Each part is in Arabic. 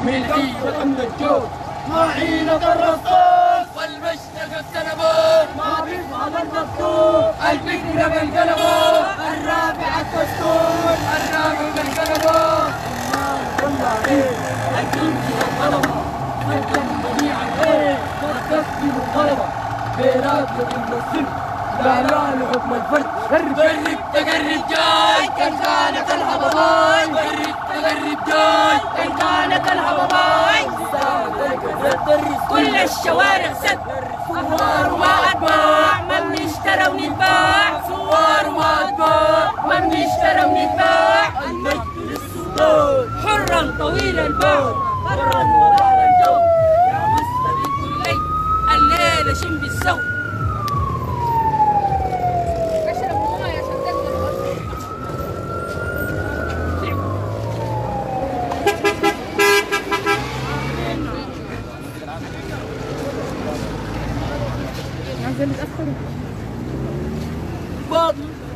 ملكية أمن الجو معينة الرصاص والمشتق السلبون ما بيفهم المكتوب الفكرة بالقلبون الرابع الدستور الرابع بالقلبون الله عليك الجندي والطلبة سجن جميع الخير وتكتب الطلبة بيرات من السن لا لحكم الفرد قرب تقرب جاي كان كانك الهضباي قرب تقرب جاي كان كانك الهضباي كل الشوارع سد صوار وما اتباع ما بنشترى ونتباع صوار وما اتباع ما بنشترى ونتباع المجد للسلطان حرا طويل البعد برا وبحر الجو يا مستبيق الليل الليل شم بالسوق متأخرة باض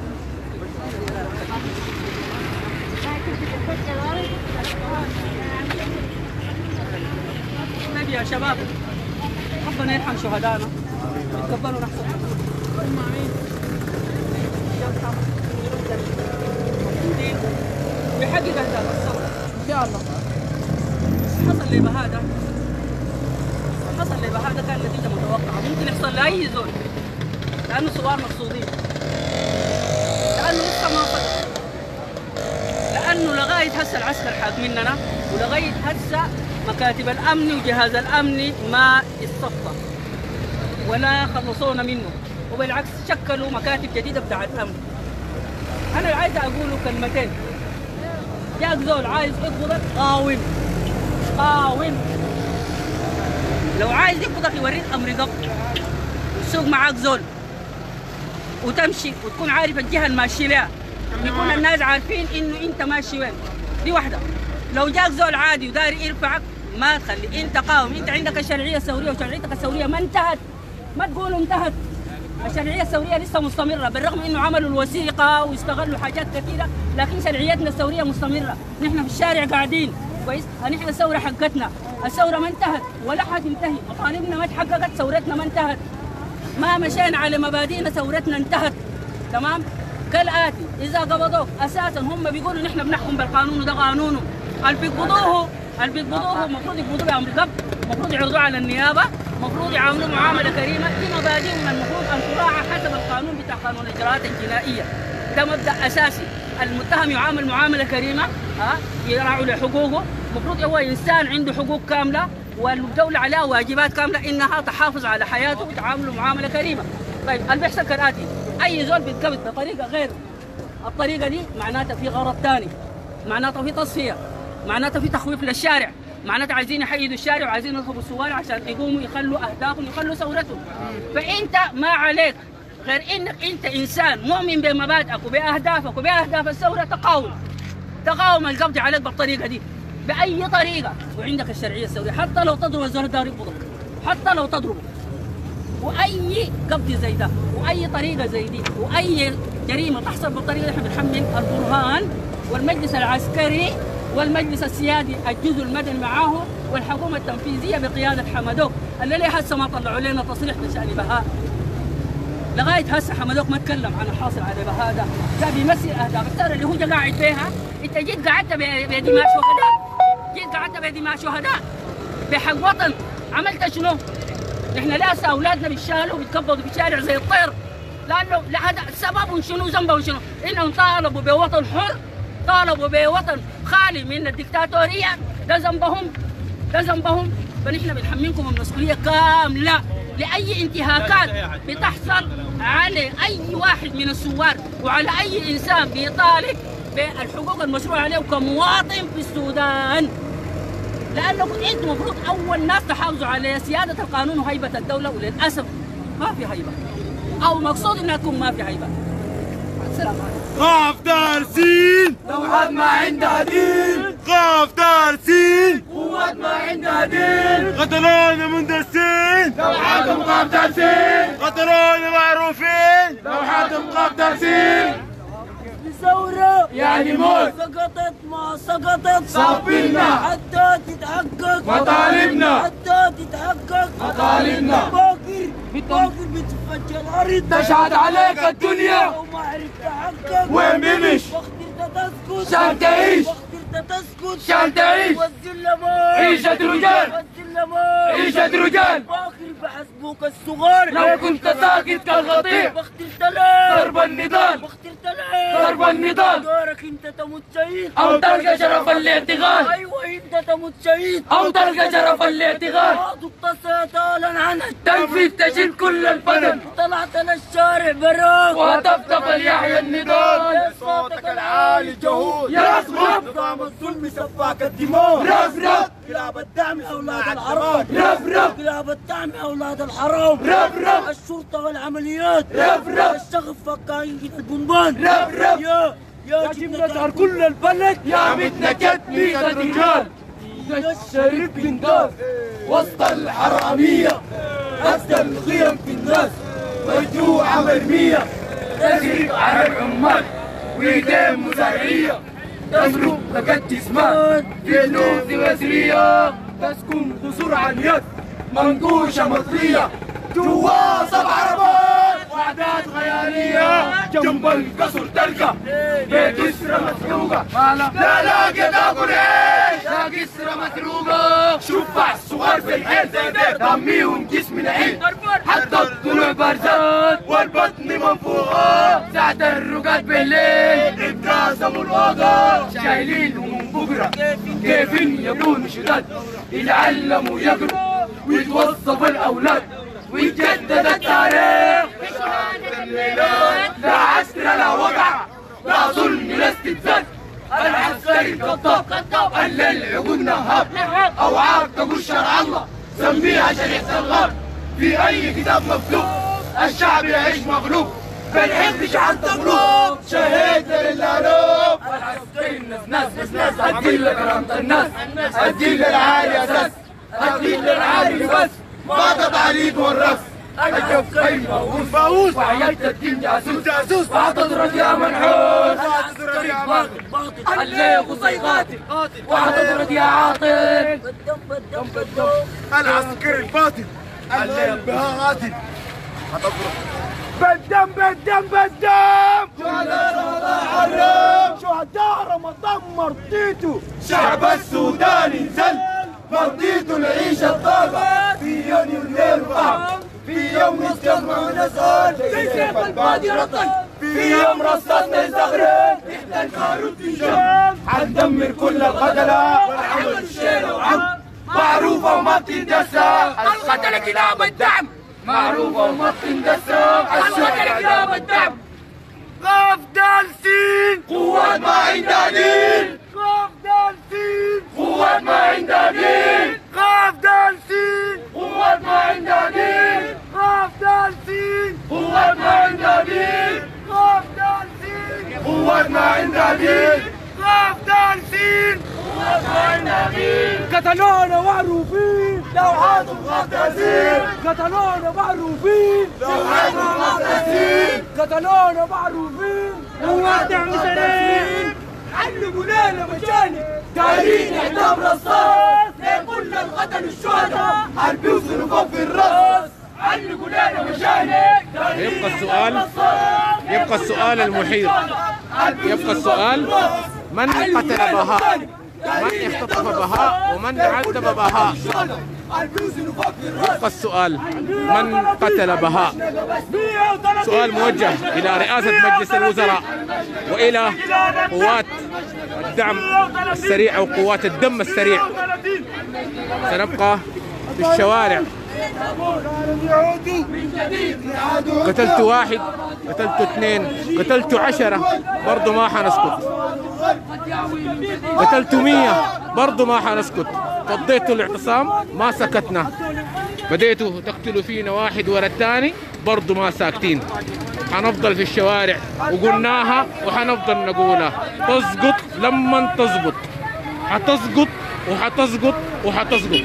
نبي يا شباب ربنا يرحم شهدائنا يتقبلوا نحن يحقق أهداف الثورة إن شاء الله. حصل لي بهذا كان نتيجة متوقعة ممكن يحصل لأي زول لأنه ثوار مقصودين لأنه لسه ما صدق لأنه لغاية هسه العسكر حاكميننا ولغاية هسه مكاتب الأمن وجهاز الأمن ما اتصفى ولا خلصونا منه وبالعكس شكلوا مكاتب جديدة بتاع الأمن. أنا عايز أقوله كلمتين. جاك زول عايز يقبضك قاوم لو عايز يقبضك يوريك أمر ضبط وتسوق معاك زول وتمشي وتكون عارف الجهة الماشي لها يكون الناس عارفين إنه أنت ماشي وين. دي واحدة. لو جاك زول عادي وداري يرفعك ما تخلي أنت قاوم. أنت عندك الشرعية الثورية وشرعيتك الثورية ما انتهت. ما تقولوا انتهت. الشرعية الثورية لسه مستمرة بالرغم إنه عملوا الوثيقة واستغلوا حاجات كثيرة لكن شرعيتنا الثورية مستمرة. نحن في الشارع قاعدين كويس. نحن الثورة حقتنا. الثورة ما انتهت ولا حتنتهي. مطالبنا ما تحققت. ثورتنا ما انتهت. ما مشينا على مبادئنا ثورتنا انتهت. تمام؟ كالآتي إذا قبضوك أساسا هم بيقولوا نحن بنحكم بالقانون وده قانونهم. اللي بيقبضوه المفروض يقبضوه بأمر ضبط. المفروض يعرضوه على النيابة. المفروض يعاملوا معاملة كريمة. دي مبادئنا المفروض أن تراعى حسب القانون بتاع قانون الإجراءات الجنائية. ده مبدأ أساسي. المتهم يعامل معاملة كريمة يراعوا له حقوقه. المفروض هو إنسان عنده حقوق كاملة والدولة عليها واجبات كاملة إنها تحافظ على حياته وتعامله معاملة كريمة. طيب اللي بيحصل كالآتي أي زول بيتقبض بطريقة غير الطريقة دي معناتها في غرض ثاني. معناتها في تصفية. معناتها في تخويف للشارع. معناتها عايزين يحيدوا الشارع وعايزين يضربوا الثوار عشان يقوموا يخلوا أهدافهم يخلوا ثورتهم. فأنت ما عليك غير إنك أنت إنسان مؤمن بمبادئك وبأهدافك وبأهداف الثورة تقاوم القبض عليك بالطريقة دي بأي طريقة. وعندك الشرعية الثورية حتى لو تضرب الزول دار يقبضك حتى لو تضربه. وأي قبض زي ده وأي طريقة زي دي وأي جريمة تحصل بالطريقة دي احنا بنحمل البرهان والمجلس العسكري والمجلس السيادي الجزء المدني معاه والحكومة التنفيذية بقيادة حمدوك اللي ليه هسه ما طلعوا لنا تصريح بشأن بهاء. لغاية هسه حمدوك ما تكلم عن الحاصل على بهاء ده. ده بيمثل أهداف الثورة اللي هو قاعد فيها. أنت جيت قعدت بدماء شهداء بحق وطن. عملت شنو؟ نحن لسه أولادنا بيشالوا وبيتكبضوا في الشارع زي الطير لأنه هذا سببهم شنو ذنبهم شنو؟ إنهم طالبوا بوطن حر طالبوا بوطن خالي من الدكتاتورية. ده ذنبهم. فنحن بنحملكم المسؤولية كاملة لأي انتهاكات بتحصل على أي واحد من الثوار وعلى أي إنسان بيطالب بالحقوق المشروعة عليه كمواطن في السودان. لأنكم أنتم المفروض أول ناس تحافظوا على سيادة القانون وهيبة الدولة وللأسف ما في هيبة أو مقصود إنها تكون ما في هيبة. السلام عليكم. قاف دارسين توحد ما عندها دين. قاف دارسين قوات ما عندها دين. قتلونا مندسين توحدهم قاف دارسين. قتلونا معروفين توحدهم قاف دارسين. ثورة يعني موت. سقطت ما سقطت صافينا حتى تتحقق مطالبنا حتى تتحقق مطالبنا باكر بتفجر الارض تشهد عليك الدنيا وما عرفت تحقق وين بمش واخترت تسكت عشان تعيش واخترت تسكت عشان تعيش والذل موت عيشة رجال والذل موت عيشة رجال باكر بحسبوك الصغار لو كنت ساكت كالغطير واخترت لا ضرب النضال واخترت لا ضرب النضال دورك انت تموت شهيد أو تلقى شرف الاعتقال ايوه انت تموت شهيد أو تلقى شرف الاعتقال بعض التصيات اعلن عنها تنفيذ تشيل كل البدن طلعت للشارع براك وهتفت فليحيى النضال صوتك العالي جهود يصمت نظام الظلم سفاك الدماء رفرف كلاب الدعم اولاد الحرام رفرف كلاب الدعم اولاد الحرام رفرف الشرطه والعمليات رفرف الشغف فكاين البنبان رفرف يا جبنا دار كل البلد يا متنكت مية رجال الشريف بنداس وسط الحرامية أسدى الخيم في الناس مجروعة مرمية تجري على العمال ويدين مزارعية تسلك لقد جسمان في اللوز وزرية تسكن قصور عن يد منقوشة مطلية جوا 7 عربات وأعداد خيالية جنب القصر تلقى بيت إسرة مسروقة لا لاقي تاكل عيش لاقي إسرة مسروقة شوف الصغار في الحيل دميهم جسم نحيل حتى الضلوع بارزات والبطن منفوخة ساعة الرقاد بالليل اتقاسموا الأوضة شايلين هموم بكرة كيف يكونوا شداد يتعلموا يقروا ويتوظفوا الأولاد ويتجدد التاريخ لا عسكر لا وقع لا ظلم لا استبداد العسكري الكذاب اللي العقول نهاب اوعاك تقول شرع الله سميها شريعة الغرب في اي كتاب مكتوب الشعب يعيش مغلوب بالحب شعب تغلوب شهيد للهروب العسكري الناس ادي لكرامة الناس ادي للعالي اساس ادي للعالي بس ما قطع اليد والراس الجف قيمة وفاوس وعيلت الدين جاسوس وهتضرب يا منحوس عسكري باطل اللي غصي قاتل وهتضرب يا عاطل بالدم العسكري الباطل اللي بها قاتل بالدم شهداء رمضان مرضيتو شعب السودان انزل مرضيتو العيش الطاقة في يونيو الليل وقع في يوم يتجمعوا نسال في سيف البادي رطل في يوم رصاصنا يزغرق احنا البارود في جنب حندمر كل القتلة والعمل الشيل وعم معروفة وما بتندسى القتلة كلاب الدعم معروفة وما بتندسى القتلة كلاب الدعم قاف دال سين قوات ما عندها دين قاف دال سين قوات ما عندها دين قاف دال سين قوات ما عندها دين قاف دال سين قوات ما عندها دين قاف دال سين قوات ما عندها دين قاف دال سين قوات ما عندها دين قتلونا معروفين لوحاتهم غطاسين قتلونا معروفين لوحاتهم غطاسين قتلونا معروفين لوحات دعم سنين علموا لنا مجاني دايرين اعدام رصاص لكل القتل الشهداء حربي وصنفوا في الراس علقوا لنا مجاني يبقى السؤال المحيط، يبقى السؤال: من قتل بهاء؟ من اختطف بهاء؟ ومن عذب بهاء؟ يبقى السؤال: من قتل بهاء؟ سؤال موجه إلى رئاسة مجلس الوزراء وإلى قوات الدعم السريع أو قوات الدم السريع. سنبقى في الشوارع. قتلت 1، قتلت 2، قتلت 10، برضو ما حنسكت. قتلت 100، برضو ما حنسكت. فضيتوا الاعتصام، ما سكتنا. بديتوا تقتلوا فينا واحد ورا الثاني، برضو ما ساكتين. حنفضل في الشوارع وقلناها وحنفضل نقولها. تسقط لما تزبط، حتسقط وحتسقط وحتسقط،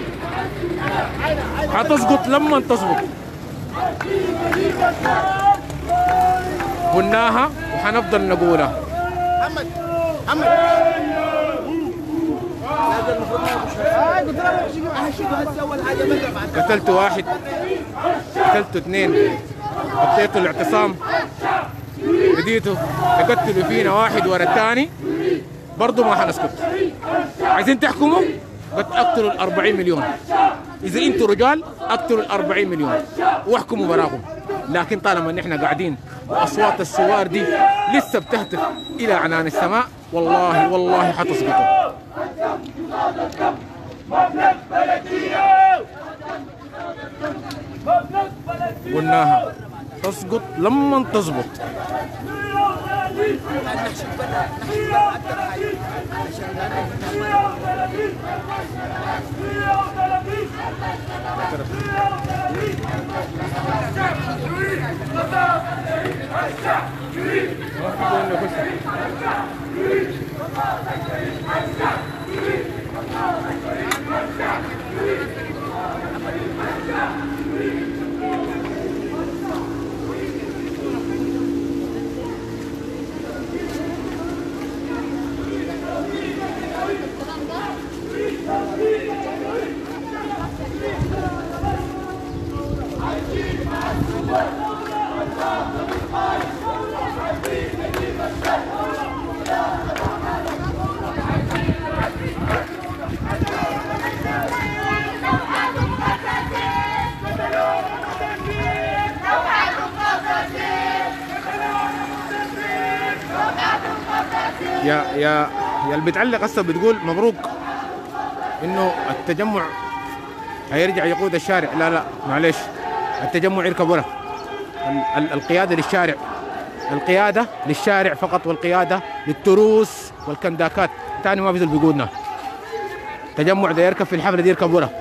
حتسقط لما تزبط. قلناها وحنفضل نقولها. محمد قتلت واحد، قتلت اثنين، قضيت الاعتصام، بديتوا تقتلوا فينا واحد ورا الثاني، برضه ما حنسكت. عايزين تحكموا؟ اقتلوا ال 40 مليون. إذا أنتوا رجال اقتلوا ال 40 مليون واحكموا براكم. لكن طالما ان احنا قاعدين واصوات الثوار دي لسه بتهتف الى عنان السماء، والله والله حتسقطوا. قلناها تسقط لما تظبط. يا اللي بتعلق هسه بتقول مبروك انه التجمع هيرجع يقود الشارع. لا معلش، التجمع يركب ورا. القياده للشارع، القياده للشارع فقط، والقياده للتروس والكنداكات. تاني ما في زول بيقودنا. التجمع ده يركب في الحفله دي يركب ورا.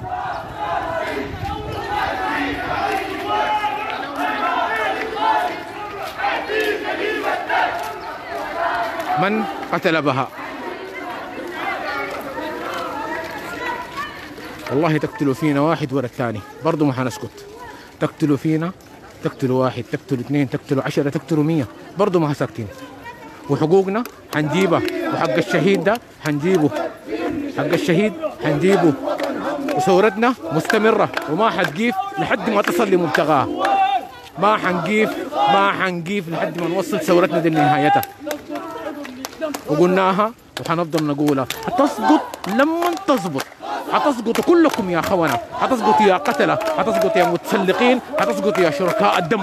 من قتل بها؟ والله تقتلوا فينا واحد ورا الثاني برضه ما حنسكت. تقتلوا فينا، تقتلوا واحد، تقتلوا اثنين، تقتلوا 10، تقتلوا 100، برضه ما ساكتين. وحقوقنا حنجيبها، وحق الشهيد ده حنجيبه، حق الشهيد حنجيبه. وثورتنا مستمرة وما حتقيف لحد ما تصل لمبتغاها. ما حنقيف لحد ما نوصل ثورتنا دي لنهايتها. وقلناها وحنفضل نقولها، حتسقط لما تظبط. حتسقطوا كلكم يا خونة، حتسقطوا يا قتلة، حتسقطوا يا متسلقين، حتسقطوا يا شركاء الدم.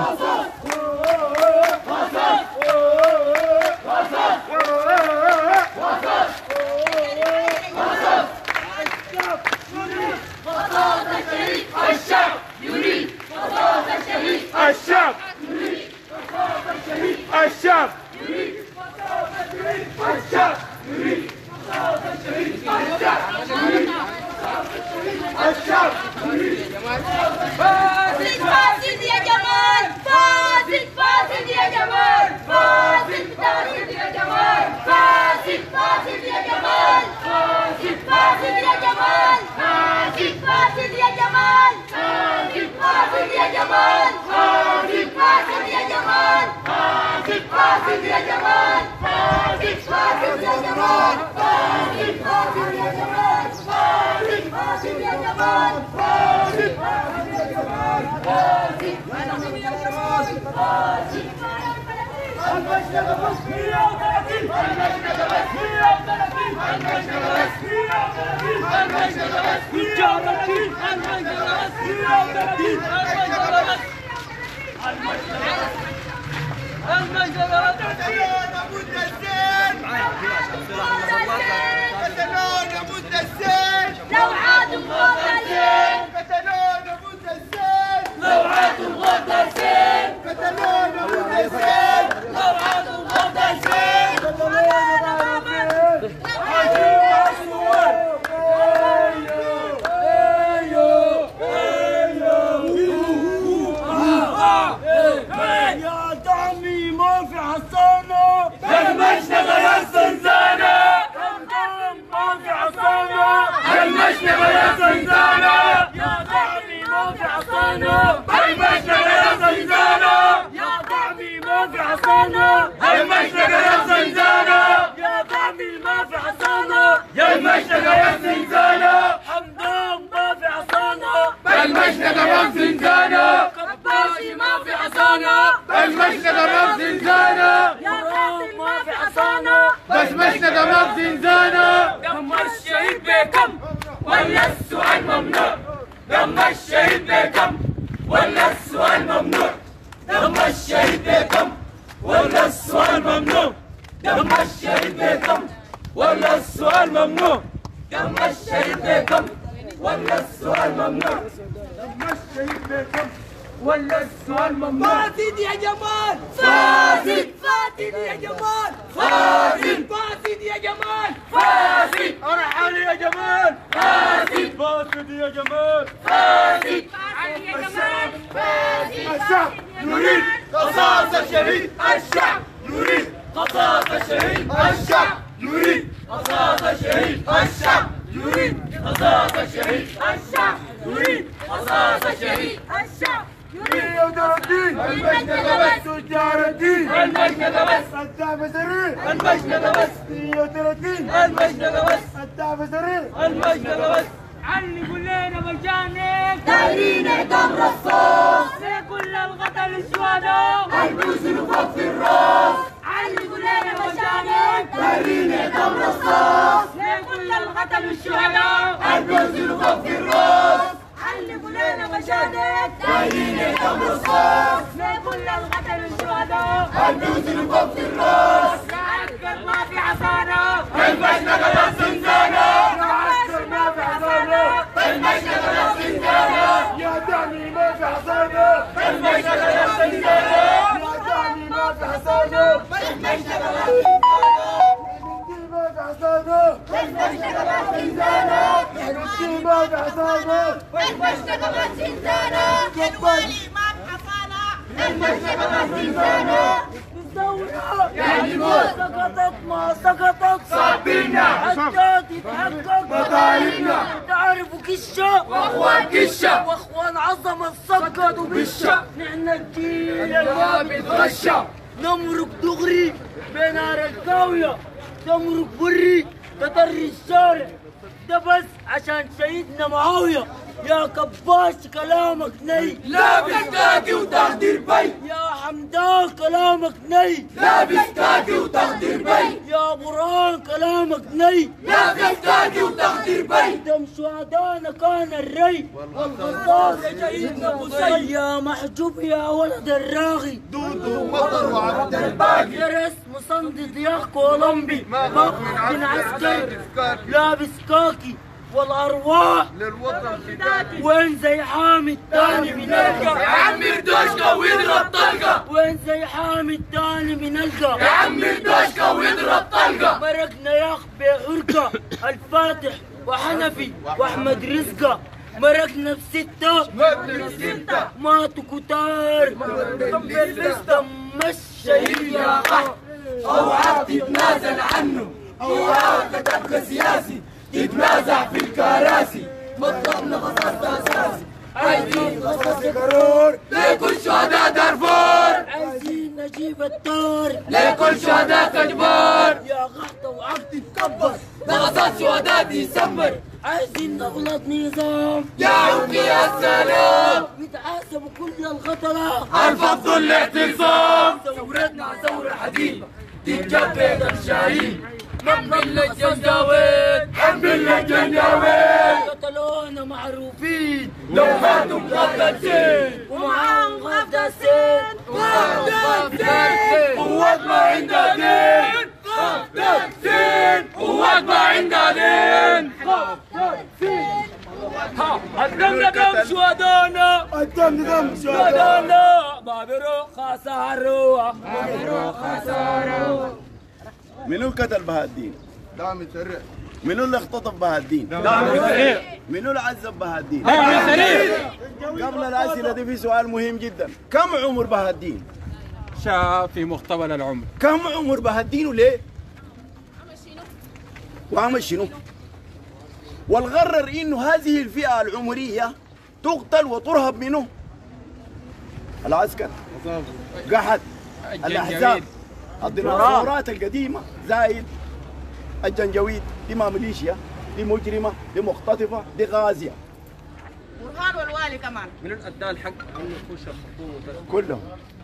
الشعب يريد بطاقة الشهيد. الشعب يريد بطاقة الشهيد. الشعب يريد بطاقة الشهيد. الشعب يريد بطاقة الشهيد. الشعب يريد. فاسد فاسد يا جمال، فاسد فاسد يا جمال، فاسد فاسد يا جمال، فاسد فاسد يا جمال، فاسد فاسد يا جمال، فاسد فاسد يا جمال، فاسد فاسد يا جمال، فاسد فاسد يا جمال، فاسد فاسد يا جمال، فاسد فاسد يا جمال، فاسد فاسد يا جمال، فاسد فاسد يا جمال، فاسد فاسد يا جمال، فاسد فاسد يا جمال، فاسد المشهد بس 130 المشهد بس 130 المشهد بس 130 المشهد بس 130 المشهد بس 130 المشهد بس قتلون ابو الدسين، قتلون ابو الدسين، لوعات فوق الزين، قتلون ابو الدسين، لوعات فوق الزين، قتلون ابو الدسين، لوعات فوق الزين، قتلون ابو يا دعمي ما في حصانه، المشتغل يا الزنزانه. ممنوع لما الشهيد بيكم ولا السؤال ممنوع فاسد يا جمال فاسد فاسد يا جمال فاسد فاسد يا جمال فاسد ارحل يا جمال فاسد فاسد يا جمال فاسد يا جمال الشعب يريد قصاص الشهيد الشعب يريد قصاص الشهيد الشعب يريد قصاص الشهيد الشعب يريد قصاص الشهيد الشعب يريد قصاص الشهيد الشعب يقدر الدين المجد بس تجار الدين المجد بس الدعم سريع المجد بس يقدر الدين المجد بس الدعم سريع المجد بس علي كلنا مجانك دايرين اعدام رصاص لكل القتل الشهداء البوس فوق في الراس علي كلنا مجانك دايرين اعدام رصاص لكل القتل الشهداء البوس فوق في الراس علي كلنا مجانك دايرين اعدام رصاص لكل القتل الشهداء البوس فوق في الراس عسكر ما في حصانة المجد بس زنزانة عسكر ما في حصانة المجد بس زنزانة يا دعني ما في حصانة المجد بس زنزانة يا دعني ما في حصانة المجد بس ما في حصانة المجد بس زنزانة ما في حصانة المجد بس زنزانة الولي ما بحصانة المجد بس زنزانة الثورة يعني موت سقطت ما سقطت صابينا حتى تتحقق مطالبنا تعرفوا كشة واخوان كشة واخوان عظمة سقطوا بالشة نحن الجيل ما بيتغشى نمرق دغري بين نار الكاوية تمرق بري تطري الشارع ده بس عشان شهيدنا معاوية يا كباش كلامك ني لابس كاكي وتخدير بي يا حمدان كلامك ني لابس كاكي وتخدير بي يا برهان كلامك ني لابس كاكي وتخدير بي دم شهدانا كان الري والقصاص شهيدنا بوسي يا محجوب يا ولد الراغي دودو مطر وعبد الباقي جرس مصندد يا كولومبي بن عسكر لابس كاكي والارواح للوطن فداكي وين زي حامد تاني بنلقى يا عم ردوشكا ويضرب طلقة وين زي حامد تاني بنلقى يا عم ردوشكا ويضرب طلقة مرقنا يا اخ بحرقة الفاتح وحنفي واحمد رزقة مرقنا بستة ماتوا كتار دم الشهيد يا اخ اوعاك تتنازل عنه اوعاك تبقى سياسي تتنازع في الكراسي مطلبنا قصاص اساسي عايزين قصاص قرار لكل شهداء دارفور عايزين نجيب الدار لكل شهداء كجبار يا غحطة وعقد تكبر ده قصاص شهداء ديسمبر عايزين نغلط نظام يا عمي يا سلام يتحاسبوا كل الخطرات الفضل الاعتصام ثورتنا ثورة حديثة تتجدد الشهيد حمل الجنداوين حمل الجنداوين قتلونا معروفين لو ماتوا مقدسين ومعاهم غداسين قوات ما عندها دين مقدسين قوات ما عندها دين قدمنا دم شهدانا قدمنا دم شهدانا ما بيروح خسارة ما بيروح خسارة منو قتل بها الدين؟ دعم السريع منو اللي اختطف بها الدين؟ دعم السريع منو اللي عذب بها الدين؟ دعم السريع قبل الأسئلة دي في سؤال مهم جدا، كم عمر بها الدين؟ شاء في مقتبل العمر. كم عمر بها الدين وليه؟ وعمل شنو؟ والغرر انه هذه الفئة العمرية تقتل وترهب منه العسكر قحط الأحزاب الديناصورات القديمة زايد الجنجويد دي ما ميليشيا دي مجرمة دي مختطفة دي غازية برهان والوالي كمان من ادى الحق ان يخش الخطوط كلهم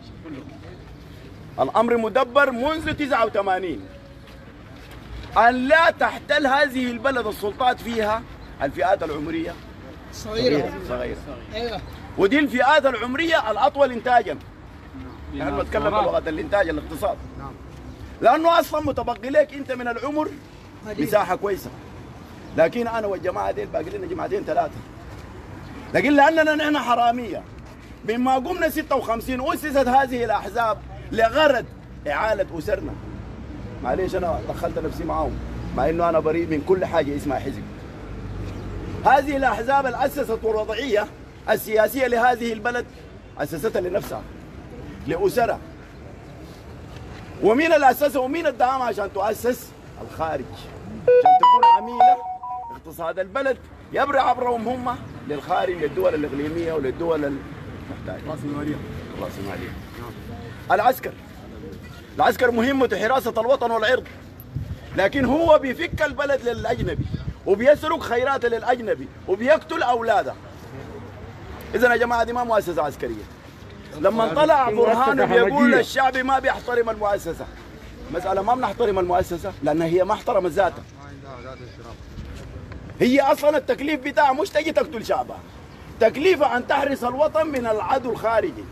الأمر مدبر منذ 89 أن لا تحتل هذه البلد السلطات فيها الفئات العمرية صغيرة ايوه ودي الفئات العمرية الأطول إنتاجا نحن نتكلم بلغة الإنتاج الاقتصاد لأنه أصلا متبقي لك أنت من العمر مساحة كويسة لكن أنا والجماعة دي باقي لنا جماعتين ثلاثة لكن لأننا نحن حرامية مما قمنا 56 أسست هذه الأحزاب لغرض إعالة أسرنا. معليش أنا دخلت نفسي معاهم مع إنه أنا بريء من كل حاجة اسمها حزب. هذه الأحزاب اللي أسست الوضعية السياسية لهذه البلد أسستها لنفسها لأسرها. ومين اللي أسسها ومين ادعاها عشان تؤسس؟ الخارج، عشان تكون عميلة اقتصاد البلد يبرع عبرهم هم للخارج، للدول الإقليمية وللدول المحتاجة. رأسمالية. العسكر مهمته حراسة الوطن والعرض، لكن هو بيفك البلد للأجنبي وبيسرق خيراته للأجنبي وبيقتل أولاده. إذا يا جماعة دي ما مؤسسة عسكرية. لما طلع برهان بيقول الشعب ما بيحترم المؤسسة، مسألة ما بنحترم المؤسسة لأنها هي ما احترمت ذاتها. هي أصلا التكليف بتاعها مش تجي تقتل شعبها، تكليفها أن تحرس الوطن من العدو الخارجي.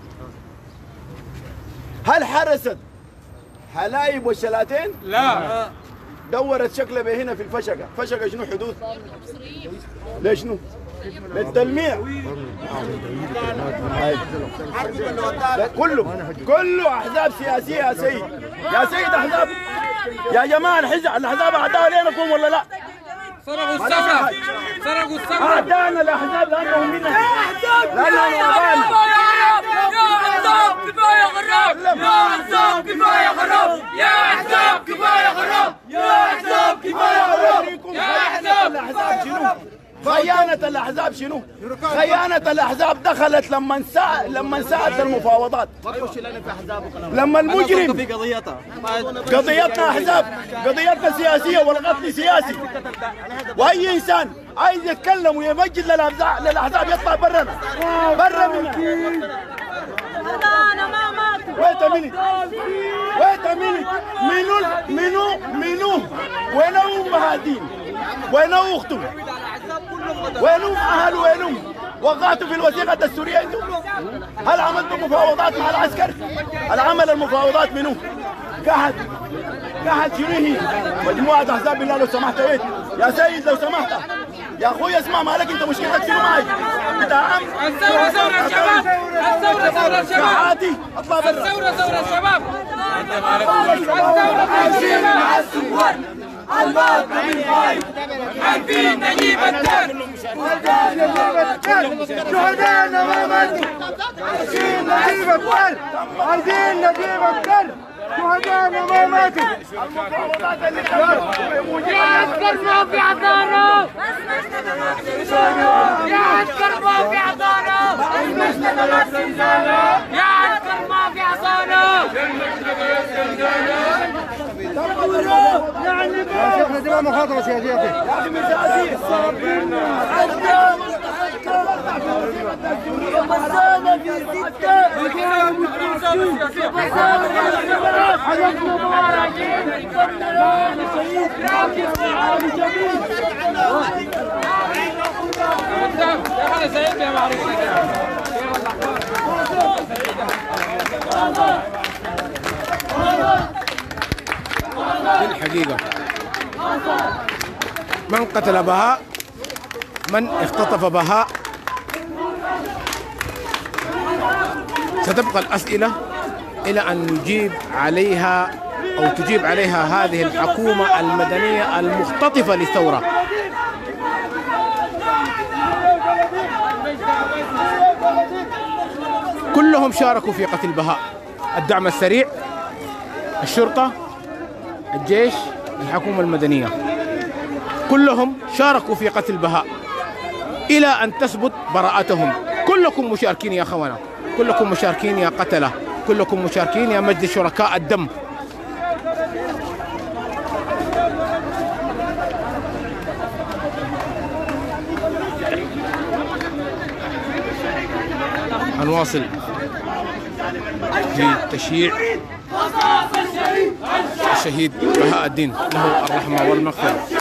هل حرست حلايب والشلاتين؟ لا. دورت شكلها بهنا في الفشقة. فشقة شنو حدود؟ ليش شنو؟ للتلميع. كله احزاب سياسيه يا سيد. يا سيد احزاب يا جماعه الاحزاب اعداء لينكم ولا لا؟ سرقوا السفر. سرقوا السفر. اعداءنا الاحزاب لانهم منا. لانهم اعداءنا. يا احزاب كفايه غراب. يا احزاب كفايه غراب. يا احزاب كفايه غراب. يا احزاب كفايه غراب. يا احزاب الاحزاب شنو؟ خيانة الأحزاب شنو؟ خيانة الأحزاب دخلت لما ساعدت المفاوضات. لما المجرم في قضيتنا أحزاب، قضيتنا سياسية والقتل سياسي. وأي إنسان عايز يتكلم ويمجد للأحزاب يطلع برنا. برا منها. منو وينهم أمهاتهم؟ وينهم أختهم؟ وينهم أهل وينهم؟ وقعتوا في الوثيقة الدستورية انتم؟ هل عملتوا مفاوضات مع العسكر؟ العمل المفاوضات منو؟ قاعد شنو هي؟ مجموعة أحزاب بالله لو سمحت ايه؟ يا سيد لو سمحت يا اخوي اسمع مالك انت مشكلتك شنو معي؟ انت عم الثورة ثورة الشباب. الثورة ثورة الشباب. عادي اطلع برا. الثورة ثورة الشباب. الباب من خايف عارفين نجيب الدر. شهدانا ما ماتوا عايزين نجيب الدر. عايزين نجيب الدر. شهدانا ما ماتوا. يا عسكر ما في عطانا. يا عسكر ما في عطانا. يا عسكر ما في عطانا. يا شيخ دي مخاطرة سياسية. يا اخي مش الحقيقة من قتل بهاء، من اختطف بهاء، ستبقى الأسئلة إلى أن نجيب عليها أو تجيب عليها هذه الحكومة المدنية المختطفة للثورة. كلهم شاركوا في قتل بهاء، الدعم السريع، الشرطة، الجيش، الحكومة المدنية، كلهم شاركوا في قتل بهاء إلى أن تثبت براءتهم. كلكم مشاركين يا أخوانا، كلكم مشاركين يا قتلة، كلكم مشاركين يا مجلس شركاء الدم. هنواصل في تشييع الشهيد بهاء الدين له الرحمة والمغفرة.